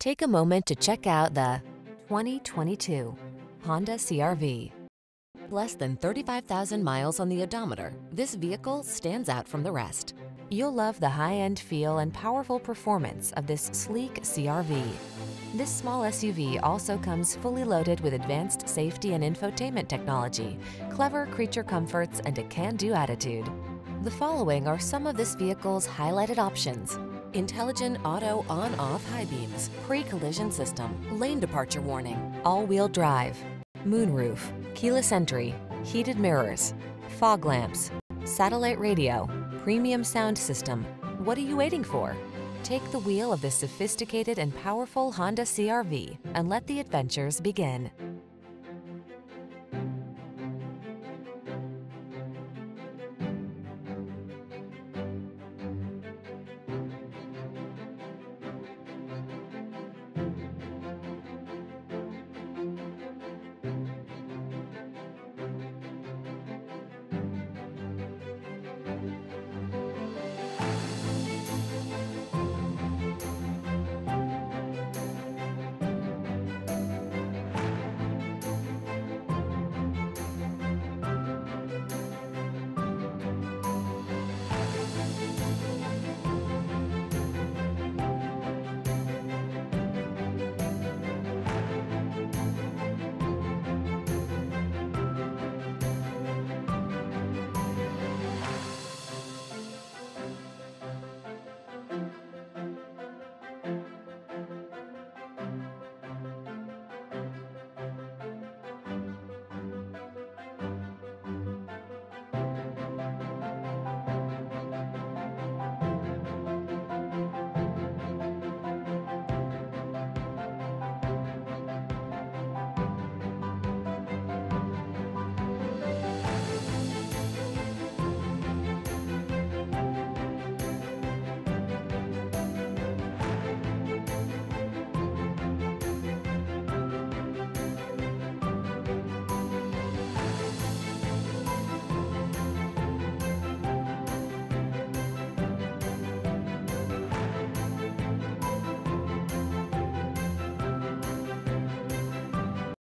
Take a moment to check out the 2022 Honda CR-V. Less than 35,000 miles on the odometer, this vehicle stands out from the rest. You'll love the high-end feel and powerful performance of this sleek CR-V. This small SUV also comes fully loaded with advanced safety and infotainment technology, clever creature comforts, and a can-do attitude. The following are some of this vehicle's highlighted options: intelligent auto on-off high beams, pre-collision system, lane departure warning, all-wheel drive, moonroof, keyless entry, heated mirrors, fog lamps, satellite radio, premium sound system. What are you waiting for? Take the wheel of this sophisticated and powerful Honda CR-V and let the adventures begin.